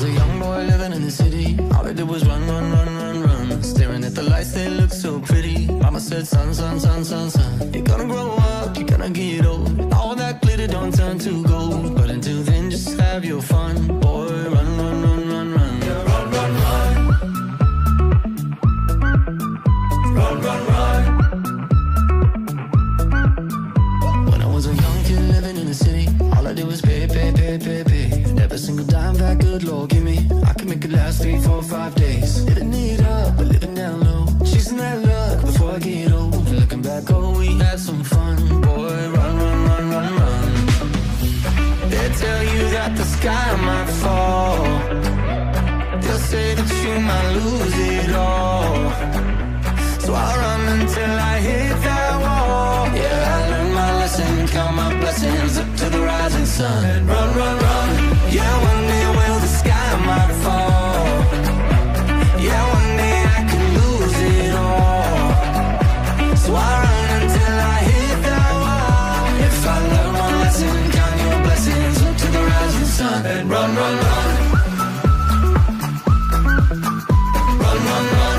was a young boy living in the city, all I did was run, run, run, run, run. Staring at the lights, they look so pretty. Mama said, son, son, son, son, son, you're gonna grow up, you're gonna get old. All that glitter don't turn to gold. But until then, just have your fun. Boy, run, run, run, run, run. Yeah, run, run, run. Run, run, run. When I was a young kid living in the city, all I did was pay, pay, pay, pay, pay. And every single dime that good Lord give me, I could make it last 3, 4, 5 days. Living it up, but living down low, chasing that luck before I get old. Looking back, oh, we had some fun. Boy, run, run, run, run, run. They tell you that the sky might fall, they'll say that you might lose it all. So I run until I hit that wall. Yeah, I learned my lesson, count my blessings up to the rising sun. And run, run, run. Yeah, one day will the sky might fall. Yeah, one day I could lose it all. So I run until I hit that wall. If I learn one lesson, count your blessings up to the rising sun. And run, run, run. Run, run, run.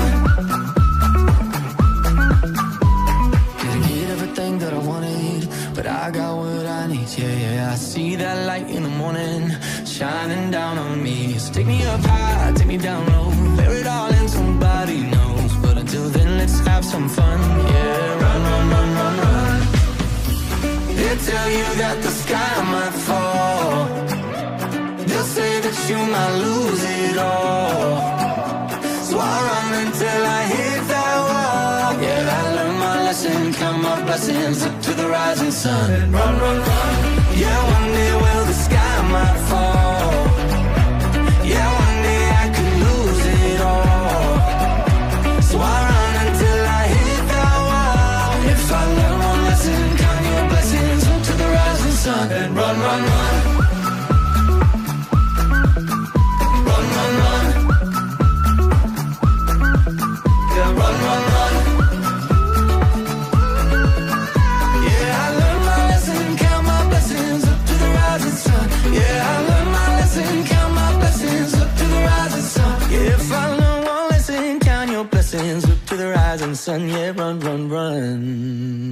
Didn't get everything that I wanted, but I got what I need. Yeah, yeah, I see that light in the morning shining down on me. So take me up high, take me down low, bear it all in, somebody knows. But until then, let's have some fun. Yeah, run, run, run, run, run. They tell you that the sky might fall, they'll say that you might lose it all. So I run until I hit that wall. Yeah, I learned my lesson, count my blessings up to the rising sun. And run, run, run. Yeah, one day will the sky might fall. Yeah, one day I could lose it all. So I run until I hit that wall. If I learn one lesson, count your blessings up to the rising sun. And run, run, run. Run, run, run. Yeah, run, run, run. Yeah, I learned my lesson, count my blessings up to the rising sun. Yeah, I learned my lesson, count my blessings up to the rising sun. Yeah, if I learn one lesson, count your blessings up to the rising sun. Yeah, run, run, run.